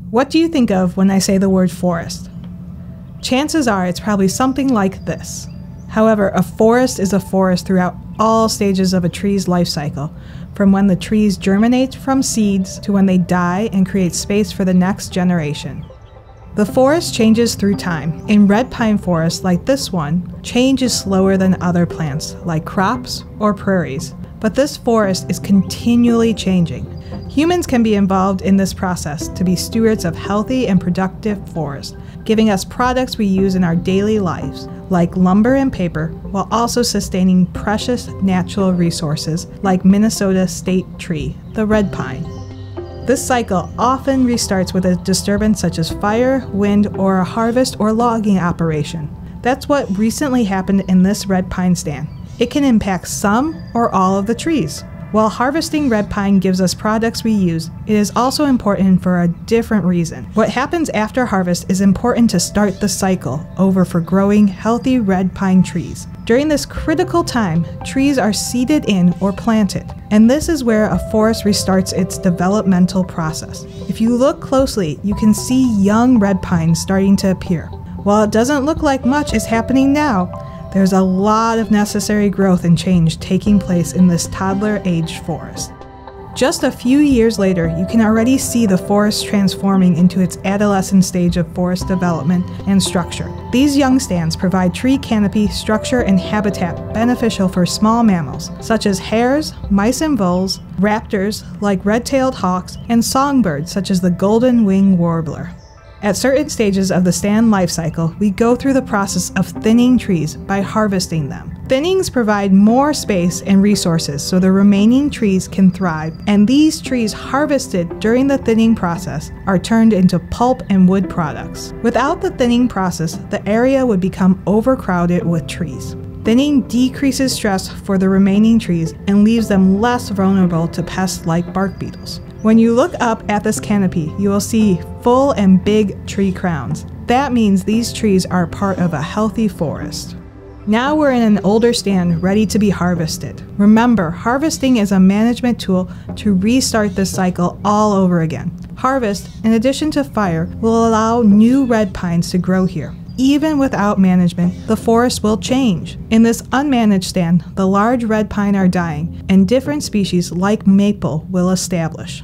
What do you think of when I say the word forest? Chances are it's probably something like this. However, a forest is a forest throughout all stages of a tree's life cycle, from when the trees germinate from seeds to when they die and create space for the next generation. The forest changes through time. In red pine forests like this one, change is slower than other plants like crops or prairies, but this forest is continually changing. Humans can be involved in this process to be stewards of healthy and productive forests, giving us products we use in our daily lives, like lumber and paper, while also sustaining precious natural resources like Minnesota's state tree, the red pine. This cycle often restarts with a disturbance such as fire, wind, or a harvest or logging operation. That's what recently happened in this red pine stand. It can impact some or all of the trees. While harvesting red pine gives us products we use, it is also important for a different reason. What happens after harvest is important to start the cycle over for growing healthy red pine trees. During this critical time, trees are seeded in or planted, and this is where a forest restarts its developmental process. If you look closely, you can see young red pines starting to appear. While it doesn't look like much is happening now, there's a lot of necessary growth and change taking place in this toddler-aged forest. Just a few years later, you can already see the forest transforming into its adolescent stage of forest development and structure. These young stands provide tree canopy, structure, and habitat beneficial for small mammals, such as hares, mice and voles, raptors like red-tailed hawks, and songbirds such as the golden-winged warbler. At certain stages of the stand life cycle, we go through the process of thinning trees by harvesting them. Thinnings provide more space and resources so the remaining trees can thrive, and these trees harvested during the thinning process are turned into pulp and wood products. Without the thinning process, the area would become overcrowded with trees. Thinning decreases stress for the remaining trees and leaves them less vulnerable to pests like bark beetles. When you look up at this canopy, you will see full and big tree crowns. That means these trees are part of a healthy forest. Now we're in an older stand ready to be harvested. Remember, harvesting is a management tool to restart this cycle all over again. Harvest, in addition to fire, will allow new red pines to grow here. Even without management, the forest will change. In this unmanaged stand, the large red pine are dying, and different species like maple will establish.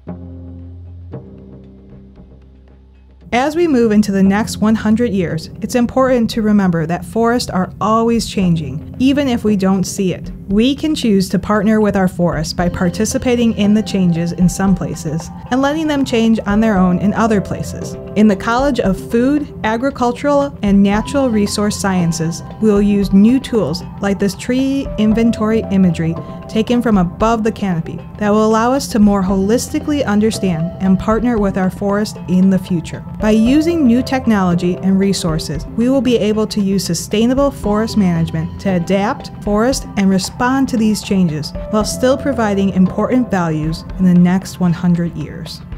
As we move into the next 100 years, it's important to remember that forests are always changing, even if we don't see it. We can choose to partner with our forests by participating in the changes in some places and letting them change on their own in other places. In the College of Food, Agricultural, and Natural Resource Sciences, we will use new tools like this tree inventory imagery taken from above the canopy that will allow us to more holistically understand and partner with our forest in the future. By using new technology and resources, we will be able to use sustainable forest management to adapt, forest, and respond to these changes while still providing important values in the next 100 years.